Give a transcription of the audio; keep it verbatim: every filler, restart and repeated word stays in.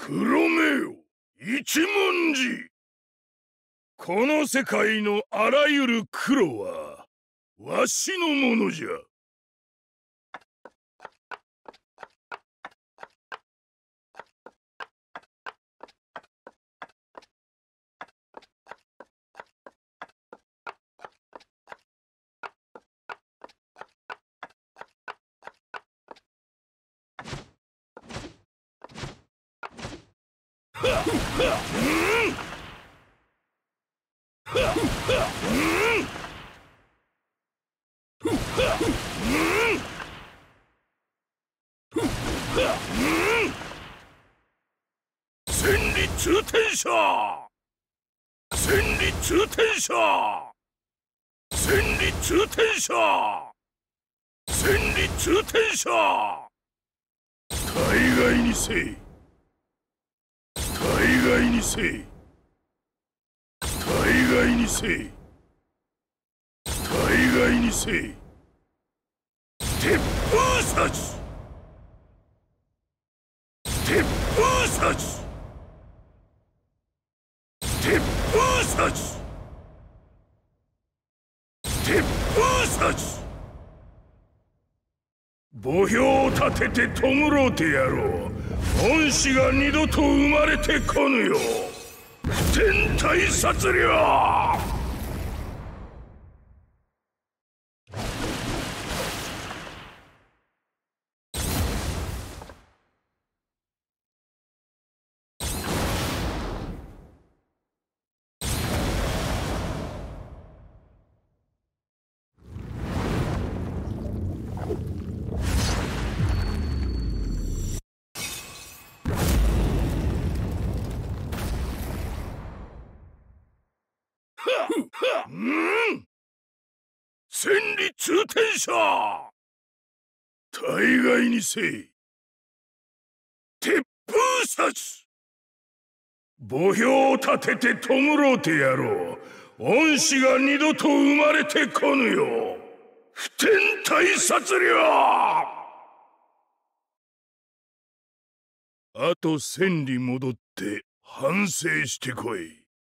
黒目よ一文字。この世界のあらゆる黒はわしのものじゃ。千里通天射千里通天射千里通天射千里通天射。大概にせい大概にせい大概にせい大概にせい。鉄風殺鉄風殺鉄風殺鉄風殺。墓標を立てて弔うてやろう。恩師が二度と生まれてこぬよ。不天大殺領。うん、千里通天射。大概にせい鉄風殺。墓標を立てて弔うてやろう。恩師が二度と生まれてこぬよ。不天大殺領。あと千里戻って反省してこい。